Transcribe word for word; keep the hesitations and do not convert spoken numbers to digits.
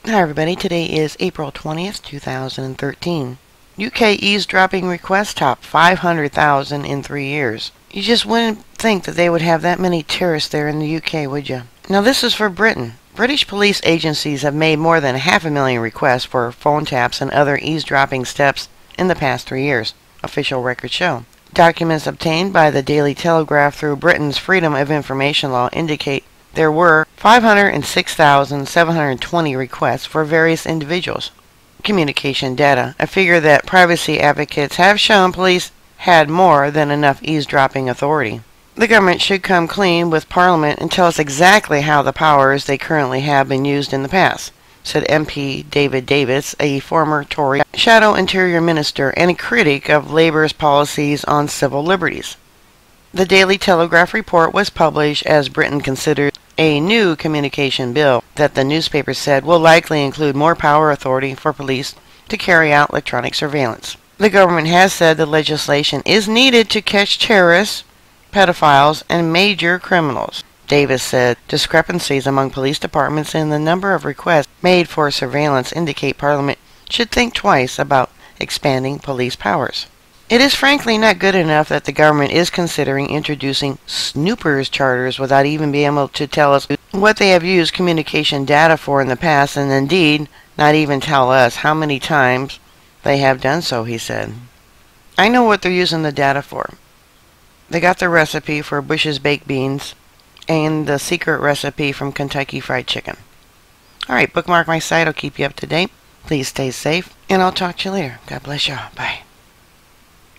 Hi everybody, today is April twentieth, two thousand thirteen. U K eavesdropping requests top five hundred thousand in three years. You just wouldn't think that they would have that many terrorists there in the U K, would you? Now this is for Britain. British police agencies have made more than half a million requests for phone taps and other eavesdropping steps in the past three years, official records show. Documents obtained by the Daily Telegraph through Britain's Freedom of Information law indicate there were five hundred six thousand seven hundred twenty requests for various individuals' communication data, a figure that privacy advocates have shown police had more than enough eavesdropping authority. The government should come clean with Parliament and tell us exactly how the powers they currently have been used in the past, said M P David Davis, a former Tory shadow interior minister and a critic of Labour's policies on civil liberties. The Daily Telegraph report was published as Britain considered a new communication bill that the newspaper said will likely include more power authority for police to carry out electronic surveillance. The government has said the legislation is needed to catch terrorists, pedophiles, and major criminals. Davis said discrepancies among police departments in the number of requests made for surveillance indicate Parliament should think twice about expanding police powers. It is frankly not good enough that the government is considering introducing snoopers charters without even being able to tell us what they have used communication data for in the past, and indeed not even tell us how many times they have done so, he said. I know what they're using the data for. They got the recipe for Bush's baked beans and the secret recipe from Kentucky Fried Chicken. Alright, bookmark my site. I'll keep you up to date. Please stay safe, and I'll talk to you later. God bless y'all. Bye.